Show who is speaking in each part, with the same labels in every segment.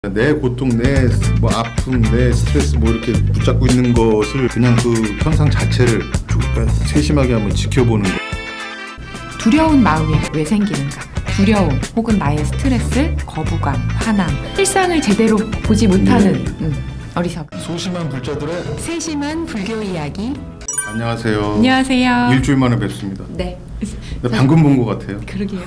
Speaker 1: 내 고통, 내 뭐 아픔, 내 스트레스 뭐 이렇게 붙잡고 있는 것을 그냥 그 현상 자체를 세심하게 한번 지켜보는 거.
Speaker 2: 두려운 마음이 왜 생기는가? 두려움 혹은 나의 스트레스, 거부감, 화남, 일상을 제대로 보지 못하는 어리석.
Speaker 1: 소심한 불자들의
Speaker 2: 세심한 불교 이야기.
Speaker 1: 안녕하세요.
Speaker 2: 안녕하세요.
Speaker 1: 일주일 만에 뵙습니다.
Speaker 2: 네.
Speaker 1: 방금 본 것 같아요.
Speaker 2: 그러게요.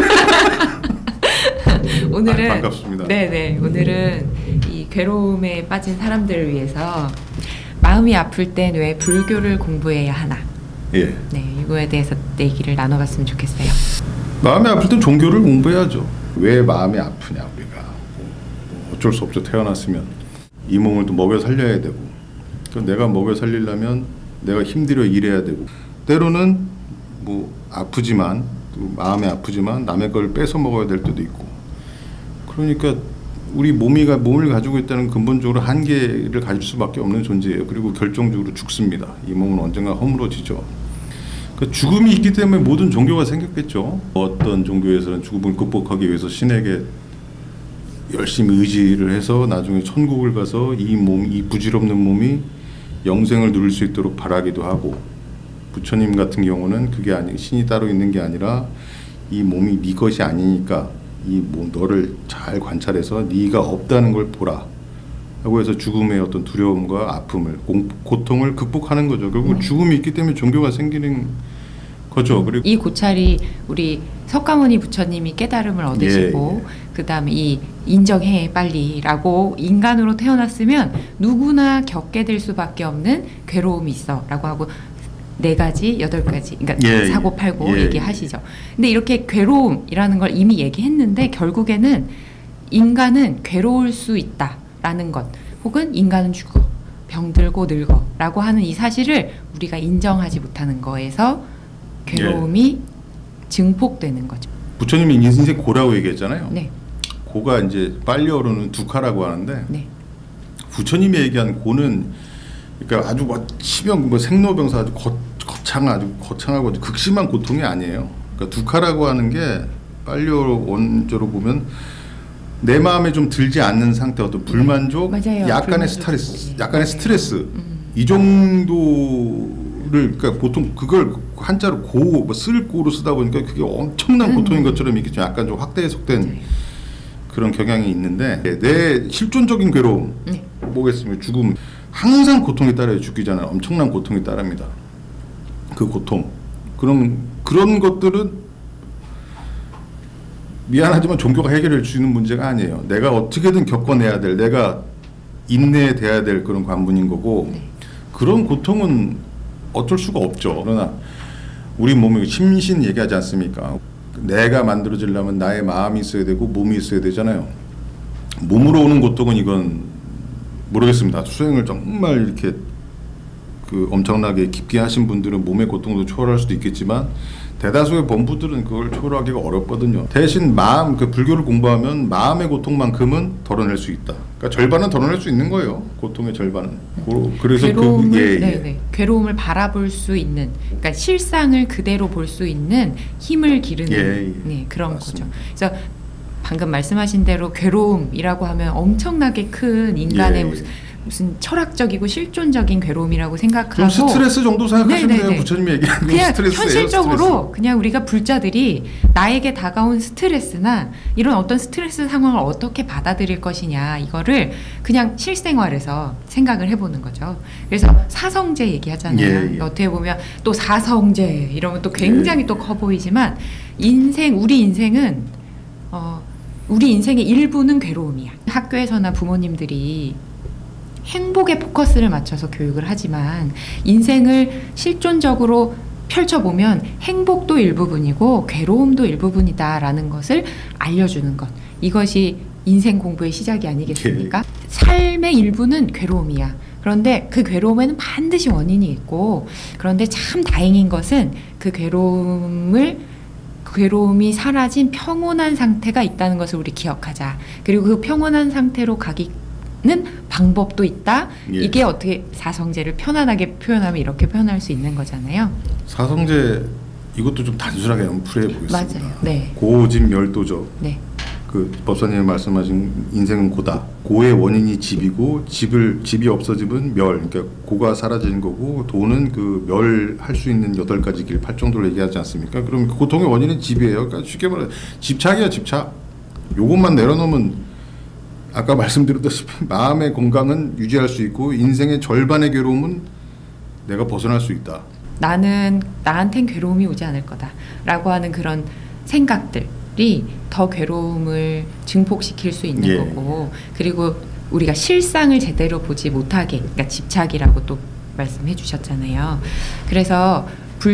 Speaker 2: 오늘은
Speaker 1: 반갑습니다.
Speaker 2: 네네. 오늘은 이 괴로움에 빠진 사람들을 위해서 마음이 아플 땐 왜 불교를 공부해야 하나?
Speaker 1: 예.
Speaker 2: 네, 이거에 대해서 얘기를 나눠봤으면 좋겠어요.
Speaker 1: 마음이 아플 땐 종교를 공부해야죠. 왜 마음이 아프냐 우리가 어쩔 수 없죠. 태어났으면 이 몸을 또 먹여 살려야 되고, 내가 먹여 살리려면 내가 힘들어 일해야 되고, 때로는 뭐 아프지만 또 마음이 아프지만 남의 걸 뺏어 먹어야 될 때도 있고. 그러니까 우리 몸을 가지고 있다는 근본적으로 한계를 가질 수밖에 없는 존재예요. 그리고 결정적으로 죽습니다. 이 몸은 언젠가 허물어지죠. 그러니까 죽음이 있기 때문에 모든 종교가 생겼겠죠. 어떤 종교에서는 죽음을 극복하기 위해서 신에게 열심히 의지를 해서 나중에 천국을 가서 이 부질없는 몸이 영생을 누릴 수 있도록 바라기도 하고, 부처님 같은 경우는 그게 아니, 신이 따로 있는 게 아니라 이 몸이 네 것이 아니니까 이 몸 너를 잘 관찰해서 네가 없다는 걸 보라 하고 해서 죽음의 어떤 두려움과 아픔을 고통을 극복하는 거죠. 결국 죽음이 있기 때문에 종교가 생기는 거죠. 그리고
Speaker 2: 이 고찰이 우리 석가모니 부처님이 깨달음을 얻으시고 그 다음에 이 인정해 빨리라고 인간으로 태어났으면 누구나 겪게 될 수밖에 없는 괴로움이 있어 라고 하고 4가지, 8가지, 그러니까 사고 팔고 얘기하시죠. 근데 이렇게 괴로움이라는 걸 이미 얘기했는데 결국에는 인간은 괴로울 수 있다라는 것, 혹은 인간은 죽어, 병들고 늙어 라고 하는 이 사실을 우리가 인정하지 못하는 거에서 괴로움이 증폭되는 거죠.
Speaker 1: 부처님이 인생 고라고 얘기했잖아요.
Speaker 2: 네.
Speaker 1: 고가 이제 빨리어로는 두카라고 하는데,
Speaker 2: 네.
Speaker 1: 부처님이 얘기한 고는 그러니까 아주 치명 생로병사 아주 거창하고 극심한 고통이 아니에요. 그러니까 두카라고 하는 게 빨리어 원조로 보면 내 마음에 좀 들지 않는 상태, 어떤 불만족, 약간의 스트레스, 이 정도를, 그러니까 보통 그걸 한자로 고, 쓸 고로 쓰다 보니까 그게 엄청난 고통인 것처럼 이렇게 약간 좀 확대 해석된 그런 경향이 있는데, 내 실존적인 괴로움 뭐겠습니까? 죽음. 항상 고통이 따라요. 죽기 전에 엄청난 고통이 따릅니다. 그 고통, 그런 것들은 미안하지만 종교가 해결해 주는 문제가 아니에요. 내가 어떻게든 겪어내야 될, 내가 인내돼야 될 그런 관문인 거고, 그런 고통은 어쩔 수가 없죠. 그러나 우리 몸이 심신 얘기하지 않습니까? 내가 만들어지려면 나의 마음이 있어야 되고 몸이 있어야 되잖아요. 몸으로 오는 고통은 이건 모르겠습니다. 수행을 정말 이렇게 엄청나게 깊게 하신 분들은 몸의 고통도 초월할 수도 있겠지만, 대다수의 범부들은 그걸 초월하기가 어렵거든요. 대신 불교를 공부하면 마음의 고통만큼은 덜어낼 수 있다. 그러니까 절반은 덜어낼 수 있는 거예요. 고통의 절반은. 그래서
Speaker 2: 괴로움을 바라볼 수 있는, 그러니까 실상을 그대로 볼 수 있는 힘을 기르는 그런
Speaker 1: 맞습니다.
Speaker 2: 거죠. 그래서 방금 말씀하신 대로 괴로움이라고 하면 엄청나게 큰 인간의 무슨 철학적이고 실존적인 괴로움이라고 생각하고,
Speaker 1: 좀 스트레스 정도 생각하시면 돼요. 부처님이 얘기하는
Speaker 2: 그냥
Speaker 1: 스트레스예요.
Speaker 2: 현실적으로
Speaker 1: 스트레스.
Speaker 2: 그냥 우리가 불자들이 나에게 다가온 스트레스나 이런 어떤 스트레스 상황을 어떻게 받아들일 것이냐, 이거를 그냥 실생활에서 생각을 해보는 거죠. 그래서 사성제 얘기하잖아요. 어떻게 보면 또 사성제 이러면 또 굉장히 또 커 보이지만, 우리 인생의 일부는 괴로움이야. 학교에서나 부모님들이 행복에 포커스를 맞춰서 교육을 하지만, 인생을 실존적으로 펼쳐보면 행복도 일부분이고 괴로움도 일부분이다라는 것을 알려주는 것, 이것이 인생 공부의 시작이 아니겠습니까? 삶의 일부는 괴로움이야. 그런데 그 괴로움에는 반드시 원인이 있고, 그런데 참 다행인 것은 그 괴로움이 사라진 평온한 상태가 있다는 것을 우리 기억하자. 그리고 그 평온한 상태로 가기는 방법도 있다. 이게 어떻게 사성제를 편안하게 표현하면 이렇게 표현할 수 있는 거잖아요.
Speaker 1: 사성제 이것도 좀 단순하게 한번 풀어보겠습니다.
Speaker 2: 맞아요. 네.
Speaker 1: 고진멸도죠.
Speaker 2: 네.
Speaker 1: 그 법사님이 말씀하신 인생은 고다. 고의 원인이 집이고 집이 없어지면 멸. 그러니까 고가 사라지는 거고 도는 그 멸 할 수 있는 8가지 길 8정도를 얘기하지 않습니까? 그럼 그 고통의 원인은 집이에요. 그러니까 쉽게 말해 집착이야 집착. 요것만 내려놓으면 아까 말씀드렸다시피 마음의 건강은 유지할 수 있고 인생의 절반의 괴로움은 내가 벗어날 수 있다.
Speaker 2: 나는 나한텐 괴로움이 오지 않을 거다라고 하는 그런 생각들이 더 괴로움을 증폭시킬 수 있는
Speaker 1: 예.
Speaker 2: 거고, 그리고 우리가 실상을 제대로 보지 못하게, 그러니까 집착이라고 또 말씀해 주셨잖아요. 그래서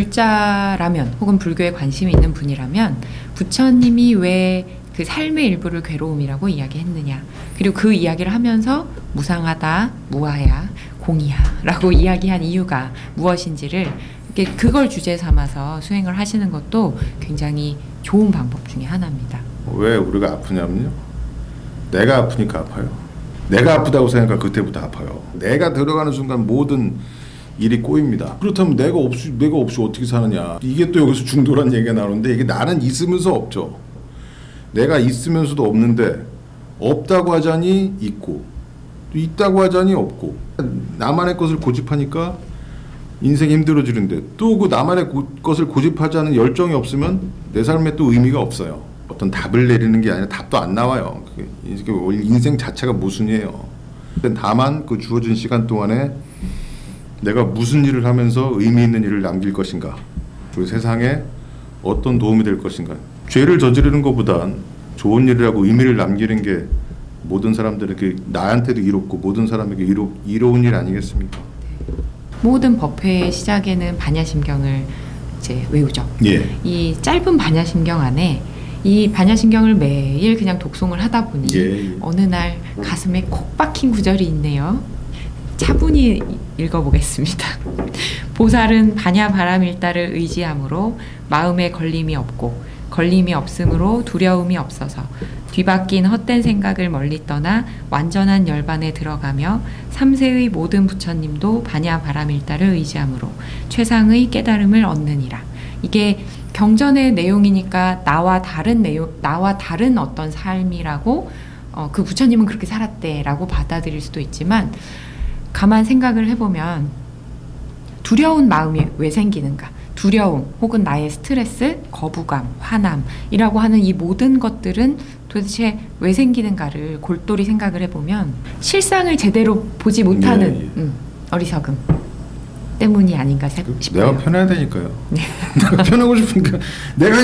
Speaker 2: 불자라면 혹은 불교에 관심이 있는 분이라면 부처님이 왜 그 삶의 일부를 괴로움이라고 이야기했느냐, 그리고 그 이야기를 하면서 무상하다, 무아야, 공이야 라고 이야기한 이유가 무엇인지를 그걸 주제 삼아서 수행을 하시는 것도 굉장히 좋은 방법 중에 하나입니다.
Speaker 1: 왜 우리가 아프냐면요, 내가 아프니까 아파요. 내가 아프다고 생각하면 그때부터 아파요. 내가 들어가는 순간 모든 일이 꼬입니다. 그렇다면 내가 없이 어떻게 사느냐, 이게 또 여기서 중도란 얘기가 나오는데, 이게 나는 있으면서 없죠. 내가 있으면서도 없는데, 없다고 하자니 있고 또 있다고 하자니 없고, 나만의 것을 고집하니까 인생이 힘들어지는데, 또 그 나만의 것을 고집하자는 열정이 없으면 내 삶에 또 의미가 없어요. 어떤 답을 내리는 게 아니라 답도 안 나와요. 인생 자체가 모순이에요. 다만 그 주어진 시간 동안에 내가 무슨 일을 하면서 의미 있는 일을 남길 것인가, 그리고 세상에 어떤 도움이 될 것인가. 죄를 저지르는 것보단 좋은 일이라고 의미를 남기는 게 모든 사람들에게, 나한테도 이롭고 모든 사람에게 이로운 일 아니겠습니까?
Speaker 2: 모든 법회의 시작에는 반야심경을 이제 외우죠.
Speaker 1: 예.
Speaker 2: 이 짧은 반야심경 안에 이 반야심경을 매일 그냥 독송을 하다 보니
Speaker 1: 예.
Speaker 2: 어느 날 가슴에 콕 박힌 구절이 있네요. 차분히 읽어보겠습니다. 보살은 반야바라밀다를 의지함으로 마음에 걸림이 없고, 걸림이 없으므로 두려움이 없어서 뒤바뀐 헛된 생각을 멀리 떠나 완전한 열반에 들어가며 삼세의 모든 부처님도 반야바라밀다를 의지함으로 최상의 깨달음을 얻느니라. 이게 경전의 내용이니까 나와 다른 어떤 삶이라고 그 부처님은 그렇게 살았대라고 받아들일 수도 있지만, 가만 생각을 해보면 두려운 마음이 왜 생기는가? 두려움 혹은 나의 스트레스, 거부감, 화남이라고 하는 이 모든 것들은 도대체 왜 생기는가를 골똘히 생각을 해보면 실상을 제대로 보지 못하는 어리석음 때문이 아닌가 싶어요.
Speaker 1: 내가 편해야 되니까요.
Speaker 2: 네.
Speaker 1: 내가 편하고 싶으니까, 내가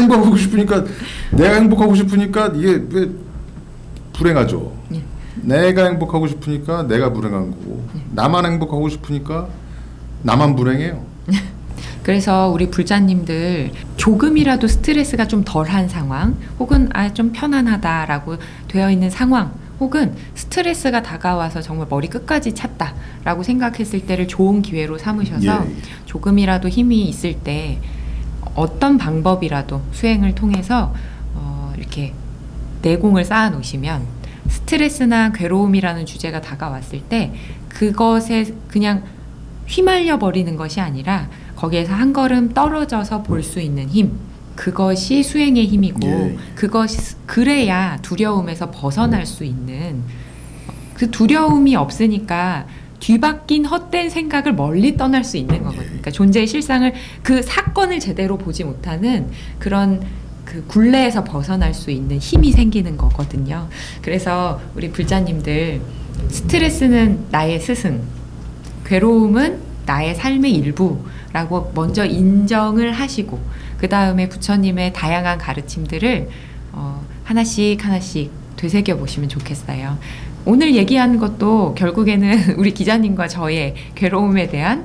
Speaker 1: 행복하고 싶으니까 이게 왜 불행하죠.
Speaker 2: 네.
Speaker 1: 내가 행복하고 싶으니까 내가 불행한 거고, 나만 행복하고 싶으니까 나만 불행해요.
Speaker 2: 그래서 우리 불자님들 조금이라도 스트레스가 좀 덜한 상황, 혹은 좀 편안하다라고 되어 있는 상황, 혹은 스트레스가 다가와서 정말 머리 끝까지 찼다라고 생각했을 때를 좋은 기회로 삼으셔서
Speaker 1: 예.
Speaker 2: 조금이라도 힘이 있을 때 어떤 방법이라도 수행을 통해서 이렇게 내공을 쌓아 놓으시면 스트레스나 괴로움이라는 주제가 다가왔을 때 그것에 그냥 휘말려 버리는 것이 아니라 거기에서 한 걸음 떨어져서 볼 수 있는 힘, 그것이 수행의 힘이고,
Speaker 1: 예.
Speaker 2: 그것이 그래야 두려움에서 벗어날 수 있는, 그 두려움이 없으니까 뒤바뀐 헛된 생각을 멀리 떠날 수 있는 거거든요. 그러니까 존재의 실상을, 그 사건을 제대로 보지 못하는 그런 그 굴레에서 벗어날 수 있는 힘이 생기는 거거든요. 그래서 우리 불자님들, 스트레스는 나의 스승, 괴로움은 나의 삶의 일부라고 먼저 인정을 하시고, 그 다음에 부처님의 다양한 가르침들을 하나씩 되새겨 보시면 좋겠어요. 오늘 얘기한 것도 결국에는 우리 기자님과 저의 괴로움에 대한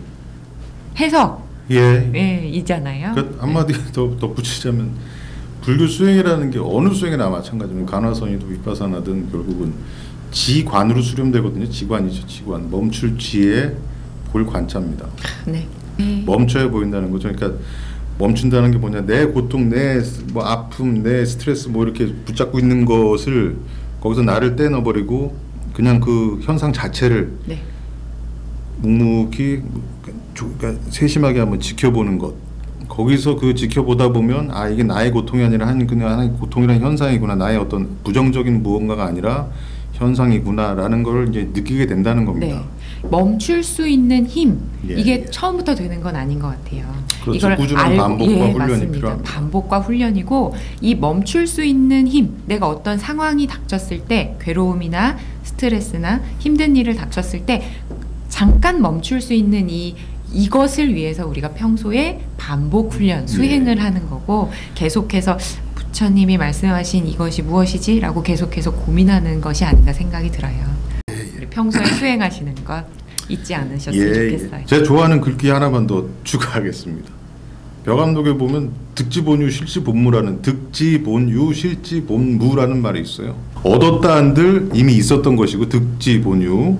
Speaker 2: 해석 이잖아요.
Speaker 1: 그러니까 한마디 더 덧붙이자면, 불교 수행이라는 게 어느 수행이나 마찬가지면 간화선이든 위파사나든 결국은 지관으로 수렴되거든요. 지관이죠. 지관. 멈출 지에 볼 관자입니다.
Speaker 2: 네.
Speaker 1: 멈춰야 보인다는 거죠. 그러니까 멈춘다는 게 뭐냐, 내 고통, 내 뭐 아픔, 내 스트레스 뭐 이렇게 붙잡고 있는 것을 거기서 나를 떼어버리고 그냥 그 현상 자체를 묵묵히 그러니까 세심하게 한번 지켜보는 것, 거기서 그 지켜보다 보면 아 이게 나의 고통이 아니라 그냥 하나의 고통이라는 현상이구나. 나의 어떤 부정적인 무언가가 아니라 현상이구나라는 걸 이제 느끼게 된다는 겁니다.
Speaker 2: 네. 멈출 수 있는 힘
Speaker 1: 예,
Speaker 2: 이게
Speaker 1: 예.
Speaker 2: 처음부터 되는 건 아닌 것 같아요.
Speaker 1: 그렇죠.
Speaker 2: 이걸
Speaker 1: 꾸준한 반복과 훈련이
Speaker 2: 맞습니다.
Speaker 1: 필요합니다.
Speaker 2: 반복과 훈련이고 이 멈출 수 있는 힘 내가 어떤 상황이 닥쳤을 때 괴로움이나 스트레스나 힘든 일을 닥쳤을 때 잠깐 멈출 수 있는 이것을 위해서 우리가 평소에 반복 훈련, 수행을
Speaker 1: 예.
Speaker 2: 하는 거고 계속해서 부처님이 말씀하신 이것이 무엇이지? 라고 계속해서 고민하는 것이 아닌가 생각이 들어요. 우리 평소에 수행하시는 것 잊지 않으셨으면 좋겠어요.
Speaker 1: 제가 좋아하는 글귀 하나만 더 추가하겠습니다. 벼감독에 보면 득지본유 실지본무라는 득지본유 실지본무라는 말이 있어요. 얻었다 한들 이미 있었던 것이고 득지본유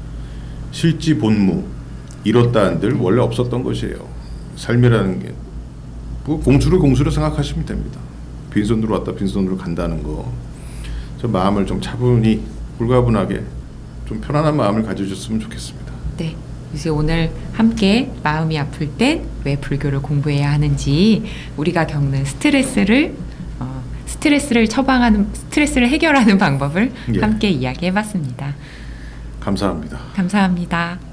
Speaker 1: 실지본무 잃었다 한들 원래 없었던 것이에요. 삶이라는 게 뭐 공수를 생각하시면 됩니다. 빈손으로 왔다 빈손으로 간다는 거. 저 마음을 좀 차분히 홀가분하게 좀 편안한 마음을 가져줬으면 좋겠습니다.
Speaker 2: 네. 그래서 오늘 함께 마음이 아플 땐 왜 불교를 공부해야 하는지 우리가 겪는 스트레스를 처방하는 스트레스를 해결하는 방법을
Speaker 1: 예.
Speaker 2: 함께 이야기해봤습니다.
Speaker 1: 감사합니다.
Speaker 2: 감사합니다.